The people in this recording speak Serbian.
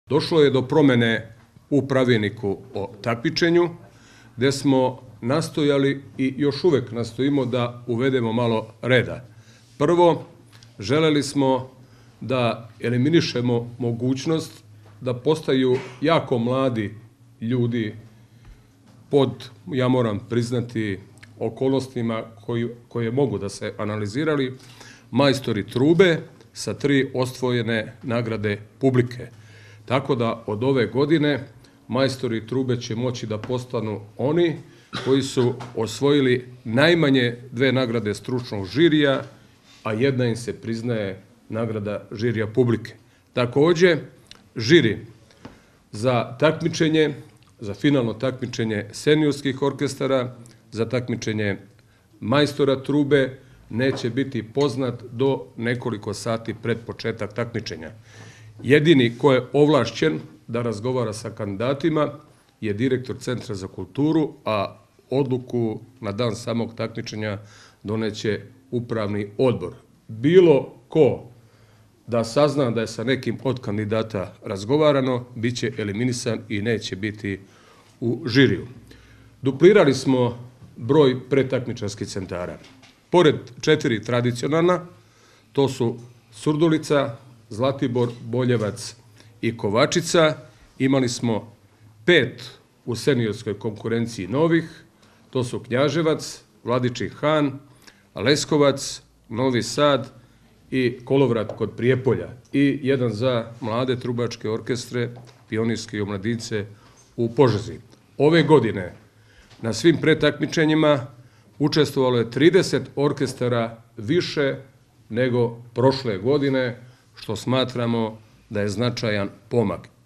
došlo je do promene u pravilniku o takmičenju, gde smo nastojali i još uvek nastojimo da uvedemo malo reda. Prvo, želeli smo da eliminišemo mogućnost da postaju jako mladi ljudi pod, ja moram priznati, okolnostima koje mogu da se analizirali, majstori trube sa 3 osvojene nagrade publike. Tako da od ove godine majstori trube će moći da postanu oni koji su osvojili najmanje 2 nagrade stručnog žirija, a jedna im se priznaje nagrada žirija publike. Takođe, žiri za takmičenje, za finalno takmičenje seniorskih orkestara, za takmičenje majstora trube, neće biti poznat do nekoliko sati pred početak takmičenja. Jedini ko je ovlašćen da razgovara sa kandidatima je direktor Centra za kulturu, a odluku na dan samog takmičenja doneće upravni odbor. Bilo ko da sazna da je sa nekim od kandidata razgovarano, bit će eliminisan i neće biti u žiriju. Duplirali smo broj pretakmičarskih centara. Pored 4 tradicionalna, to su Surdulica, Zlatibor, Boljevac i Kovačica, imali smo 5 u seniorskoj konkurenciji novih, to su Knjaževac, Vladičin Han, Leskovac, Novi Sad i Kolovrat kod Prijepolja i jedan za mlade trubačke orkestre, pionirske i omladince u Požegi. Ove godine na svim pretakmičenjima učestvovalo je 30 orkestara više nego prošle godine, što smatramo da je značajan pomak.